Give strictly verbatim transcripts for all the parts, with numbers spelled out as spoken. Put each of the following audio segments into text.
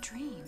dream.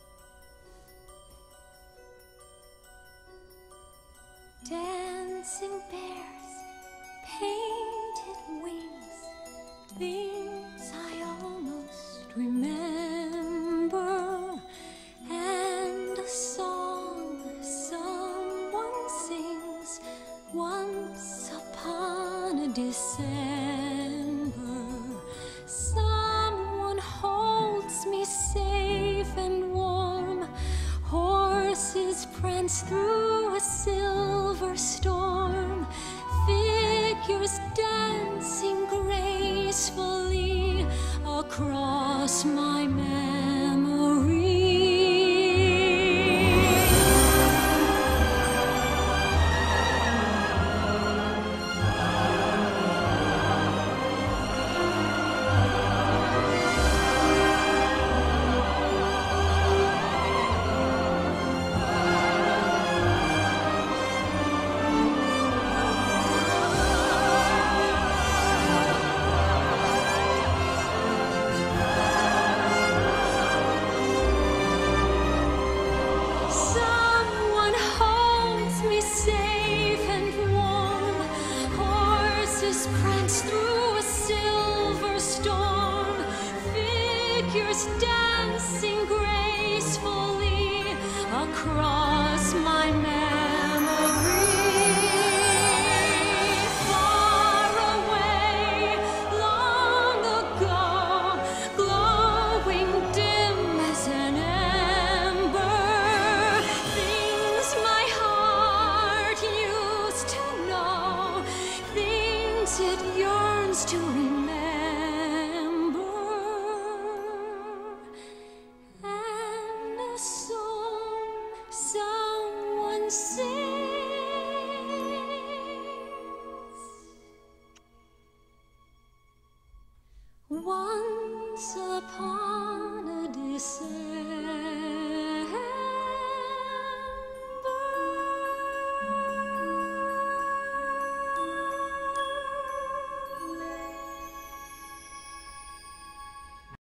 Dancing bears, painted wings, things I almost remember, and a song someone sings once upon a December. Someone holds me safe and warm, horses prance through a silver storm, figures dancing gracefully across my memory. Prance through a silver storm, figures dancing gracefully across my memory. Far away, long ago, glowing dim as an ember, things my heart used to know, things it yearns to remember.